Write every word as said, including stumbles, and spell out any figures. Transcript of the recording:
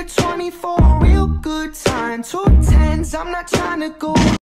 a twenty for a real good time. Two tens, I'm not trying to go